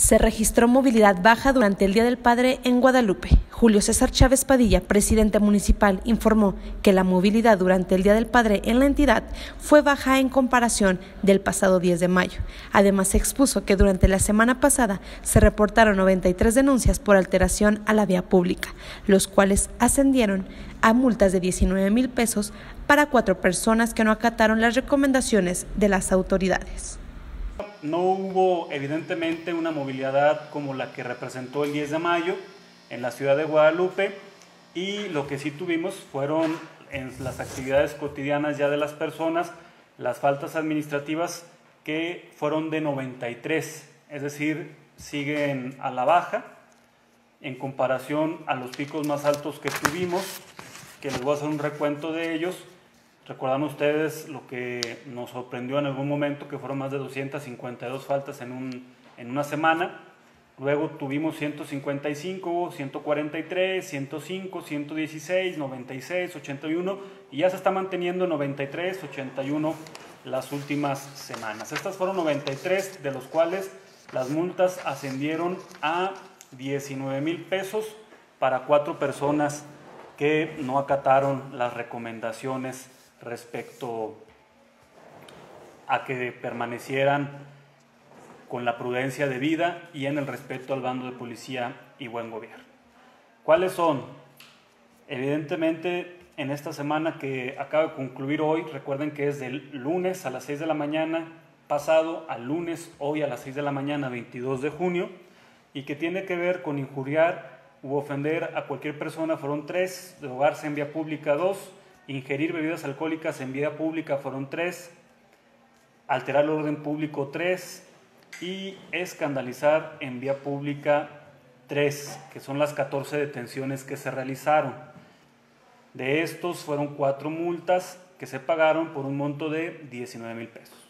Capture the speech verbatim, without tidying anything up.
Se registró movilidad baja durante el Día del Padre en Guadalupe. Julio César Chávez Padilla, presidente municipal, informó que la movilidad durante el Día del Padre en la entidad fue baja en comparación del pasado diez de mayo. Además, expuso que durante la semana pasada se reportaron noventa y tres denuncias por alteración a la vía pública, los cuales ascendieron a multas de diecinueve mil pesos para cuatro personas que no acataron las recomendaciones de las autoridades. No hubo evidentemente una movilidad como la que representó el diez de mayo en la ciudad de Guadalupe, y lo que sí tuvimos fueron en las actividades cotidianas ya de las personas las faltas administrativas, que fueron de noventa y tres, es decir, siguen a la baja en comparación a los picos más altos que tuvimos, que les voy a hacer un recuento de ellos. Recuerdan ustedes lo que nos sorprendió en algún momento, que fueron más de doscientas cincuenta y dos faltas en, un, en una semana. Luego tuvimos ciento cincuenta y cinco, ciento cuarenta y tres, ciento cinco, ciento dieciséis, noventa y seis, ochenta y uno, y ya se está manteniendo noventa y tres, ochenta y uno las últimas semanas. Estas fueron noventa y tres, de los cuales las multas ascendieron a diecinueve mil pesos para cuatro personas que no acataron las recomendaciones respecto a que permanecieran con la prudencia debida y en el respeto al bando de policía y buen gobierno. ¿Cuáles son? Evidentemente, en esta semana que acaba de concluir hoy, recuerden que es del lunes a las seis de la mañana pasado al lunes hoy a las seis de la mañana, veintidós de junio, y que tiene que ver con injuriar u ofender a cualquier persona, fueron tres; drogarse en vía pública, dos; ingerir bebidas alcohólicas en vía pública, fueron tres; alterar el orden público, tres; y escandalizar en vía pública, tres, que son las catorce detenciones que se realizaron. De estos fueron cuatro multas que se pagaron por un monto de diecinueve mil pesos.